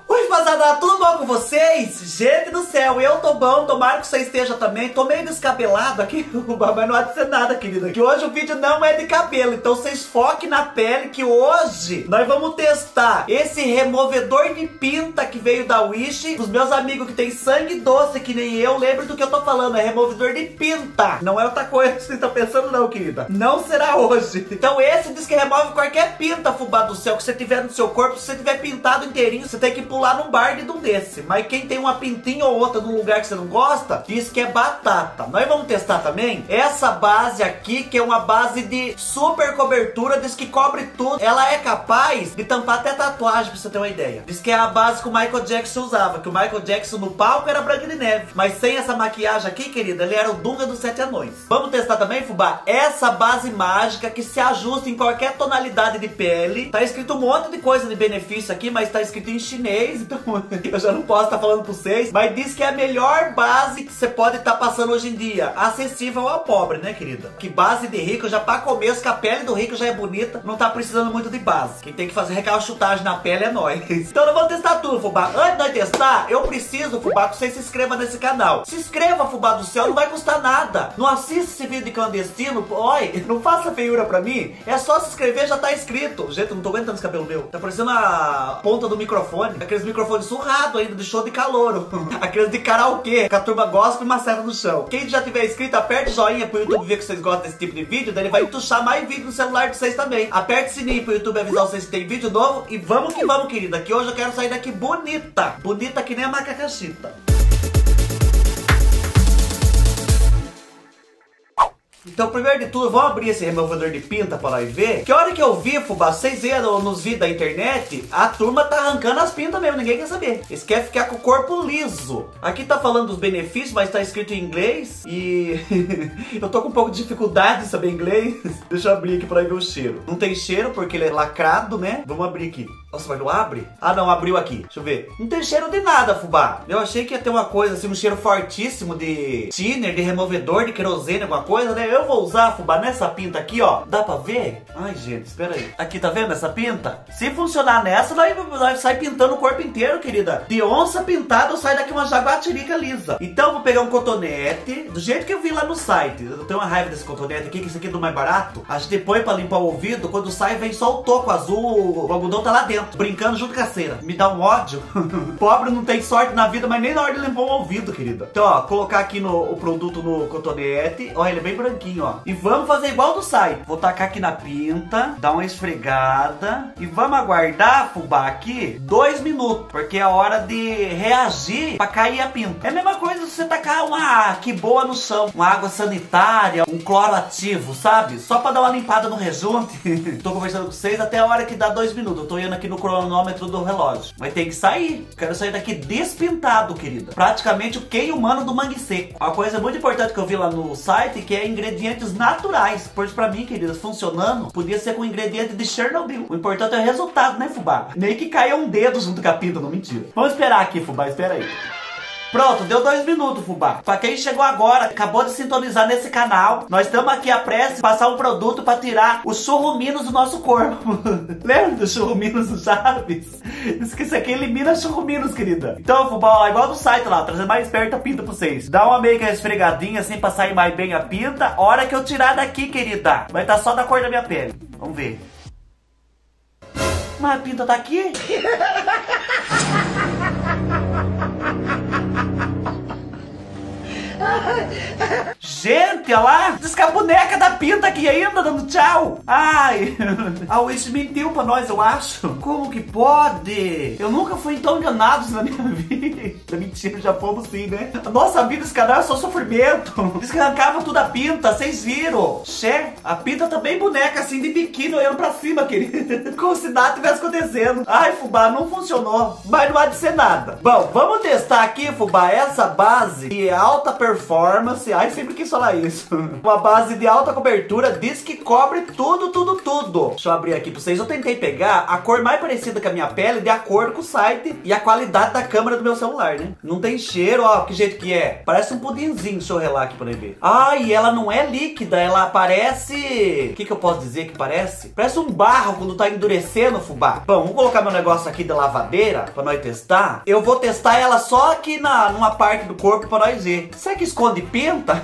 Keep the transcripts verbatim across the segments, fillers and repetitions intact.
Oi, fazada, tudo bom com vocês? Gente do céu, eu tô bom, tomara que você esteja também. Tô meio descabelado aqui, mas não há de ser nada, querida. Que hoje o vídeo não é de cabelo, então vocês foquem na pele, que hoje nós vamos testar esse removedor de pinta que veio da Wish. Os meus amigos que tem sangue doce que nem eu, lembrem do que eu tô falando, é removedor de pinta. Não é outra coisa que vocês estão pensando não, querida. Não será hoje. Então esse diz que remove qualquer pinta, fubá do céu, que você tiver no seu corpo. Se você tiver pintado inteirinho, você tem que pular num bar de um desse. Mas quem tem uma pintinha ou outra num lugar que você não gosta, diz que é batata. Nós vamos testar também essa base aqui, que é uma base de super cobertura, diz que cobre tudo. Ela é capaz de tampar até tatuagem, pra você ter uma ideia. Diz que é a base que o Michael Jackson usava, que o Michael Jackson no palco era Branca de Neve. Mas sem essa maquiagem aqui, querida, ele era o Dunga dos Sete Anões. Vamos testar também, fubá, essa base mágica que se ajusta em qualquer tonalidade de pele. Tá escrito um monte de coisa de benefício aqui, mas tá escrito em chinês, então eu já não posso estar falando pra vocês. Mas diz que é a melhor base que você pode estar passando hoje em dia, acessível ao pobre, né, querida? Que base de rico, já pra começo, que a pele do rico já é bonita, não tá precisando muito de base. Quem tem que fazer recalchutagem na pele é nós. Então nós vamos testar tudo, fubá. Antes de nós testar, eu preciso, fubá, que você se inscreva nesse canal. Se inscreva, fubá do céu, não vai custar nada. Não assista esse vídeo de clandestino, oi, não faça feiura pra mim. É só se inscrever, já tá inscrito. Gente, eu não tô aguentando esse cabelo meu. Tá parecendo a ponta do microfone. Aqueles microfones surrados ainda, de show de calouro. Aqueles de karaokê, que a turma gosta e maceta no chão. Quem já tiver inscrito, aperte o joinha pro YouTube ver que vocês gostam desse tipo de vídeo. Daí ele vai entuchar mais vídeo no celular de vocês também. Aperte o sininho pro YouTube avisar vocês que tem vídeo novo. E vamos que vamos, querida, que hoje eu quero sair daqui bonita. Bonita que nem a macacachita. Então, primeiro de tudo, vamos abrir esse removedor de pinta para nós ver. Que a hora que eu vi, fubá, vocês viram nos vídeos da internet, a turma tá arrancando as pintas mesmo, ninguém quer saber. Eles querem ficar com o corpo liso. Aqui tá falando dos benefícios, mas tá escrito em inglês. E eu tô com um pouco de dificuldade de saber inglês. Deixa eu abrir aqui para ver o cheiro. Não tem cheiro porque ele é lacrado, né? Vamos abrir aqui. Nossa, mas não abre? Ah, não, abriu aqui. Deixa eu ver. Não tem cheiro de nada, fubá. Eu achei que ia ter uma coisa assim, um cheiro fortíssimo de thinner, de removedor, de querosene, alguma coisa, né? Eu vou usar, fubá, nessa pinta aqui, ó. Dá pra ver? Ai, gente, espera aí. Aqui, tá vendo essa pinta? Se funcionar nessa, nós, nós sai pintando o corpo inteiro, querida. De onça pintada, sai daqui uma jaguatirica lisa. Então, vou pegar um cotonete, do jeito que eu vi lá no site. Eu tenho uma raiva desse cotonete aqui, que esse aqui é do mais barato. A gente põe pra limpar o ouvido, quando sai, vem só o toco azul, o algodão tá lá dentro, brincando junto com a cera. Me dá um ódio. Pobre não tem sorte na vida, mas nem na hora de limpar o ouvido, querida. Então, ó, colocar aqui no, o produto no cotonete. Ó, ele é bem branquinho, ó. E vamos fazer igual do site. Vou tacar aqui na pinta, dar uma esfregada e vamos aguardar, fubá, aqui dois minutos, porque é a hora de reagir pra cair a pinta. É a mesma coisa se você tacar uma que boa no chão, uma água sanitária, um cloro ativo, sabe? Só pra dar uma limpada no rejunte. Tô conversando com vocês até a hora que dá dois minutos. Eu tô indo aqui no cronômetro do relógio. Mas tem que sair. Quero sair daqui despintado, querida. Praticamente o quem humano do mangue seco. Uma coisa muito importante que eu vi lá no site, que é ingredientes naturais. Pois pra mim, queridas, funcionando, podia ser com ingrediente de Chernobyl. O importante é o resultado, né, fubá? Nem que caia um dedo junto com a pinta, não, mentira. Vamos esperar aqui, fubá, espera aí. Pronto, deu dois minutos, fubá. Pra quem chegou agora, acabou de sintonizar nesse canal, nós estamos aqui a pressa de passar um produto pra tirar os churruminos do nosso corpo. Lembra dos churruminos do Chaves? Diz que isso aqui elimina churruminos, querida. Então, fubá, ó, igual do site lá, trazer mais perto a pinta pra vocês. Dá uma meio que esfregadinha assim pra sair mais bem a pinta. Hora que eu tirar daqui, querida, vai estar só da cor da minha pele. Vamos ver. Mas a pinta tá aqui? Gente, olha lá. Diz que a boneca da pinta aqui ainda dando tchau. Ai, a Wish mentiu pra nós, eu acho. Como que pode? Eu nunca fui tão enganado na minha vida. Mentira, já fomos sim, né? A nossa vida, esse canal é só sofrimento. Diz que arrancava tudo a pinta, vocês viram? Xé, a pinta tá bem boneca assim, de biquíni, olhando pra cima, querida. Como se nada tivesse acontecendo. Ai, fubá, não funcionou. Mas não há de ser nada. Bom, vamos testar aqui, fubá, essa base de alta performance. Ai, sempre quis falar isso. isso. Uma base de alta cobertura diz que cobre tudo, tudo, tudo. Deixa eu abrir aqui pra vocês. Eu tentei pegar a cor mais parecida com a minha pele de acordo com o site e a qualidade da câmera do meu celular, né? Não tem cheiro, ó, que jeito que é. Parece um pudinzinho, deixa eu relar aqui pra ver. Ah, e ela não é líquida, ela parece... O que que eu posso dizer que parece? Parece um barro quando tá endurecendo, fubá. Bom, vamos colocar meu negócio aqui da lavadeira pra nós testar. Eu vou testar ela só aqui na, numa parte do corpo pra nós ver. Será que esconde pinta?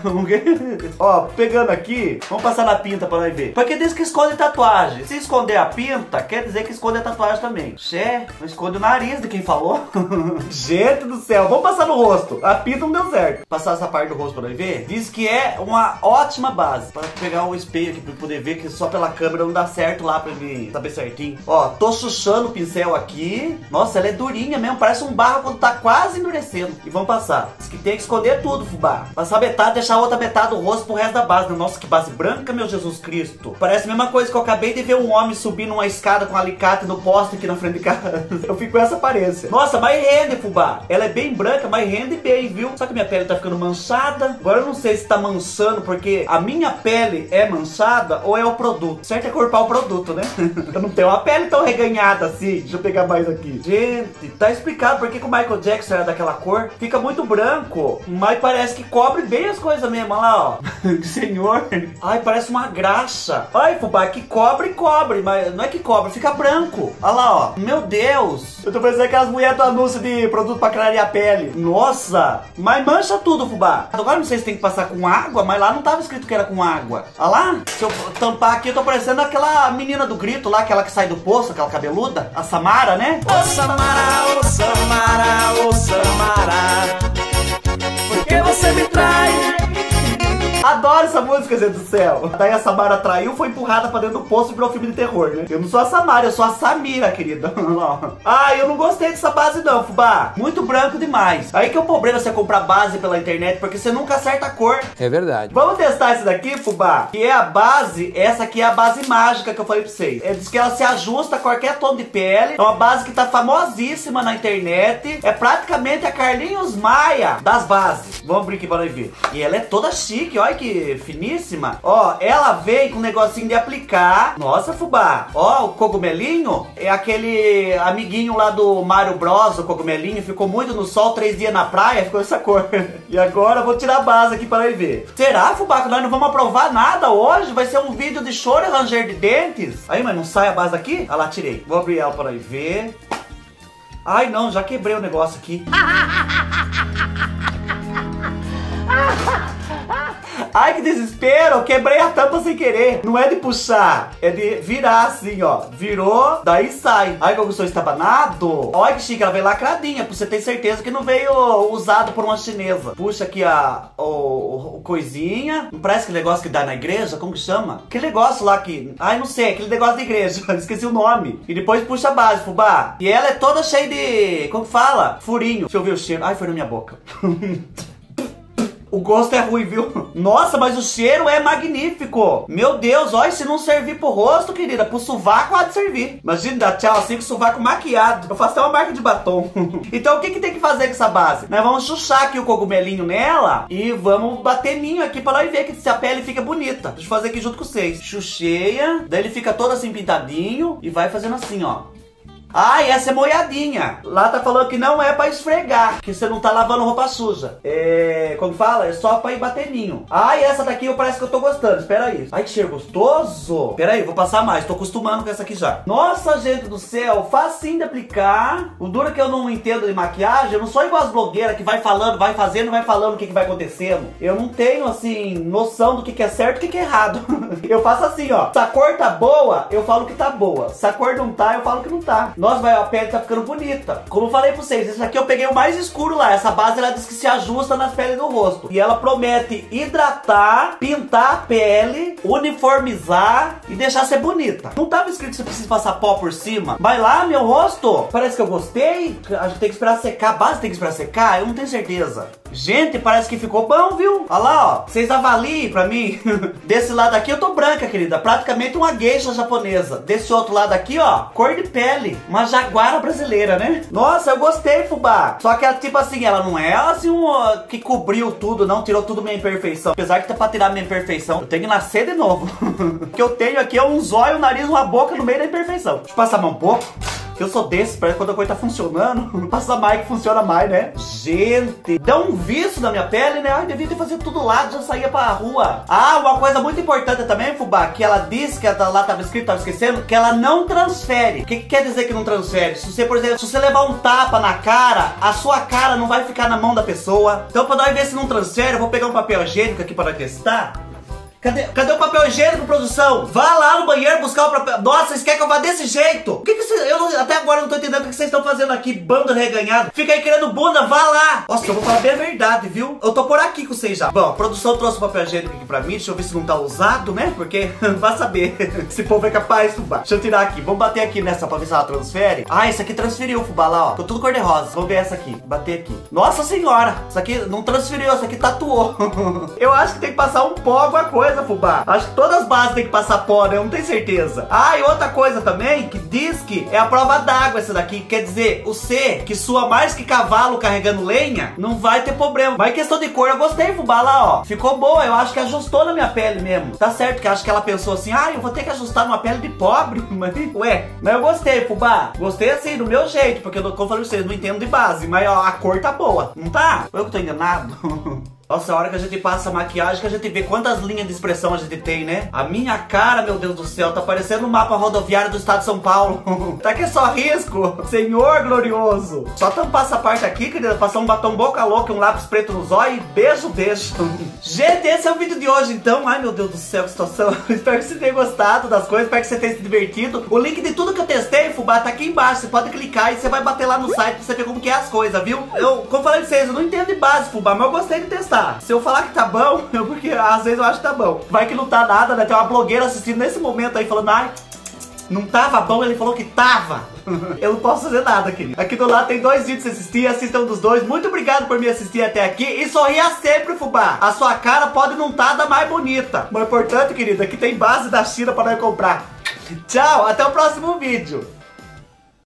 Ó, pegando aqui, vamos passar na pinta pra nós ver. Porque diz que esconde tatuagem. Se esconder a pinta, quer dizer que esconde a tatuagem também. Xé, não esconde o nariz de quem falou. Gente do céu, vamos passar no rosto. A pinta não deu certo. Passar essa parte do rosto pra nós ver. Diz que é uma ótima base. Pra pegar o espelho aqui pra poder ver que só pela câmera não dá certo lá pra mim saber certinho. Ó, tô chuchando o pincel aqui. Nossa, ela é durinha mesmo. Parece um barro quando tá quase endurecendo. E vamos passar. Diz que tem que esconder tudo, fubá. Passar metade, deixar a outra metade do rosto pro resto da base. Nossa, que base branca, meu Jesus Cristo. Parece a mesma coisa que eu acabei de ver um homem subindo uma escada com um alicate no poste aqui na frente de casa. Eu fico com essa aparência. Nossa, mas rende, fubá. Ela é bem branca, mas rende bem, viu? Só que minha pele tá ficando manchada. Agora eu não sei se tá manchando porque a minha pele é manchada ou é o produto. Certo é corpar o produto, né? Eu não tenho uma pele tão reganhada assim. Deixa eu pegar mais aqui. Gente, tá explicado porque que o Michael Jackson era daquela cor. Fica muito branco, mas parece que cobre bem as coisas mesmo. Olha lá, ó. Senhor. Ai, parece uma graxa. Ai, fubá, que cobre, cobre. Mas não é que cobre, fica branco. Olha lá, ó. Meu Deus. Eu tô pensando que as mulheres do anúncio de produto pra clarear a pele. Nossa. Mas mancha tudo, fubá. Agora não sei se tem que passar com água, mas lá não tava escrito que era com água. Olha lá. Se eu tampar aqui, eu tô parecendo aquela menina do grito lá, aquela que sai do poço, aquela cabeluda. A Samara, né? Ô Samara, ô Samara, ô Samara, por que você me trai? Adoro essa música, gente do céu. Daí a Samara traiu, foi empurrada pra dentro do poço e virou filme de terror, né? Eu não sou a Samara, eu sou a Samira, querida. Ah, eu não gostei dessa base não, fubá. Muito branco demais. Aí que é o problema você comprar base pela internet, porque você nunca acerta a cor. É verdade. Vamos testar esse daqui, fubá? Que é a base, essa aqui é a base mágica que eu falei pra vocês. É, diz que ela se ajusta a qualquer tom de pele. É uma base que tá famosíssima na internet. É praticamente a Carlinhos Maia das bases. Vamos abrir aqui pra nós ver. E ela é toda chique, olha que finíssima. Ó, ela veio com um negocinho de aplicar. Nossa, fubá. Ó, o cogumelinho é aquele amiguinho lá do Mario Bros, o cogumelinho. Ficou muito no sol, três dias na praia, ficou essa cor. E agora eu vou tirar a base aqui para nós ver. Será, fubá, que nós não vamos aprovar nada hoje? Vai ser um vídeo de choro e ranger de dentes? Aí, mas não sai a base aqui? Ah lá, tirei. Vou abrir ela para nós ver. Ai, não, já quebrei o negócio aqui. Ai, que desespero, eu quebrei a tampa sem querer. Não é de puxar, é de virar assim, ó. Virou, daí sai. Ai, que eu sou estabanado. Olha que chique, ela veio lacradinha, pra você ter certeza que não veio usado por uma chinesa. Puxa aqui a o, o, o coisinha. Não parece aquele negócio que dá na igreja? Como que chama? Aquele negócio lá que... Ai, não sei, aquele negócio da igreja. Esqueci o nome. E depois puxa a base, fubá. E ela é toda cheia de... Como que fala? Furinho. Deixa eu ver o cheiro. Ai, foi na minha boca. O gosto é ruim, viu? Nossa, mas o cheiro é magnífico. Meu Deus, olha, se não servir pro rosto, querida, pro sovaco há de servir. Imagina dar tchau assim com o sovaco maquiado. Eu faço até uma marca de batom. Então o que que tem que fazer com essa base? Nós vamos chuchar aqui o cogumelinho nela e vamos bater ninho aqui pra nós ver que se a pele fica bonita. Deixa eu fazer aqui junto com vocês. Chucheia, daí ele fica todo assim pintadinho e vai fazendo assim, ó. Ah, e essa é molhadinha. Lá tá falando que não é pra esfregar, que você não tá lavando roupa suja. É... Como fala? É só pra ir bateninho. Ah, e essa daqui eu parece que eu tô gostando. Espera aí. Ai, que cheiro gostoso. Espera aí, vou passar mais. Tô acostumando com essa aqui já. Nossa, gente do céu. Facinho de aplicar. O duro é que eu não entendo de maquiagem. Eu não sou igual as blogueiras que vai falando, vai fazendo, vai falando o que que vai acontecendo. Eu não tenho, assim, noção do que que é certo e o que que é errado. Eu faço assim, ó. Se a cor tá boa, eu falo que tá boa. Se a cor não tá, eu falo que não tá. Nossa, vai, a pele tá ficando bonita. Como eu falei pra vocês, esse aqui eu peguei o mais escuro lá. Essa base, ela diz que se ajusta nas peles do rosto. E ela promete hidratar, pintar a pele, uniformizar e deixar ser bonita. Não tava escrito que você precisa passar pó por cima. Vai lá, meu rosto. Parece que eu gostei. A gente tem que esperar secar. A base tem que esperar secar? Eu não tenho certeza. Gente, parece que ficou bom, viu? Olha lá, ó. Vocês avaliem pra mim. Desse lado aqui eu tô branca, querida. Praticamente uma geisha japonesa. Desse outro lado aqui, ó, cor de pele. Uma jaguara brasileira, né? Nossa, eu gostei, fubá. Só que, tipo assim, ela não é assim um uh, que cobriu tudo, não. Tirou tudo minha imperfeição. Apesar que tá pra tirar minha imperfeição, eu tenho que nascer de novo. O que eu tenho aqui é um zóio, um nariz, uma boca no meio da imperfeição. Deixa eu passar a mão um pouco. Eu sou desse, parece que quando a coisa tá funcionando, passa mais que funciona mais, né? Gente, dá um vício na minha pele, né? Ai, devia ter feito tudo lá, já saía pra rua. Ah, uma coisa muito importante também, fubá, que ela disse que ela, lá tava escrito, tava esquecendo, que ela não transfere. O que, que quer dizer que não transfere? Se você, por exemplo, se você levar um tapa na cara, a sua cara não vai ficar na mão da pessoa. Então, pra nós ver se não transfere, eu vou pegar um papel higiênico aqui para testar. Cadê, cadê o papel higiênico, produção? Vá lá no banheiro buscar o papel. Nossa, vocês querem que eu vá desse jeito? O que que vocês... Eu não, até agora eu não tô entendendo o que vocês estão fazendo aqui, bando reganhado. Fica aí querendo bunda, vá lá. Nossa, eu vou falar bem a verdade, viu? Eu tô por aqui com vocês já. Bom, a produção trouxe o papel higiênico aqui pra mim. Deixa eu ver se não tá usado, né? Porque, vai saber. Esse povo é capaz, fubá. Deixa eu tirar aqui. Vamos bater aqui nessa pra ver se ela transfere. Ah, esse aqui transferiu, fubá, lá, ó. Tô tudo cor de rosa. Vamos ver essa aqui. Bater aqui. Nossa senhora. Isso aqui não transferiu, isso aqui tatuou. Eu acho que tem que passar um pó, alguma coisa, fubá. Acho que todas as bases tem que passar pó, né? Eu não tenho certeza. Ah, e outra coisa também, que diz que é a prova d'água essa daqui. Quer dizer, o C, que sua mais que cavalo carregando lenha, não vai ter problema. Mas questão de cor, eu gostei, fubá, lá, ó. Ficou boa, eu acho que ajustou na minha pele mesmo. Tá certo, que acho que ela pensou assim, ah, eu vou ter que ajustar numa pele de pobre. Mas, ué, mas eu gostei, fubá. Gostei assim, do meu jeito, porque eu, como eu falei pra vocês, não entendo de base. Mas, ó, a cor tá boa. Não tá? Eu que tô enganado. Nossa, a hora que a gente passa a maquiagem, que a gente vê quantas linhas de expressão a gente tem, né? A minha cara, meu Deus do céu, tá parecendo um mapa rodoviário do estado de São Paulo. Tá que é só risco? Senhor glorioso. Só tampar essa parte aqui, querida, passar um batom boca louca, um lápis preto no zóio e beijo, beijo. Gente, esse é o vídeo de hoje, então. Ai, meu Deus do céu, que situação. Espero que você tenha gostado das coisas, espero que você tenha se divertido. O link de tudo que eu testei, fubá, tá aqui embaixo. Você pode clicar e você vai bater lá no site pra você ver como que é as coisas, viu? Eu, como falei pra vocês, eu não entendo de base, fubá, mas eu gostei de testar. Se eu falar que tá bom, eu, porque às vezes eu acho que tá bom. Vai que não tá nada, né? Tem uma blogueira assistindo nesse momento aí falando, ai, não tava bom, ele falou que tava. Eu não posso fazer nada, querido. Aqui do lado tem dois vídeos pra assistir, assistam um dos dois. Muito obrigado por me assistir até aqui. E sorria sempre, fubá. A sua cara pode não tá da mais bonita. Mas o importante, querido, aqui tem base da China pra nós comprar. Tchau, até o próximo vídeo.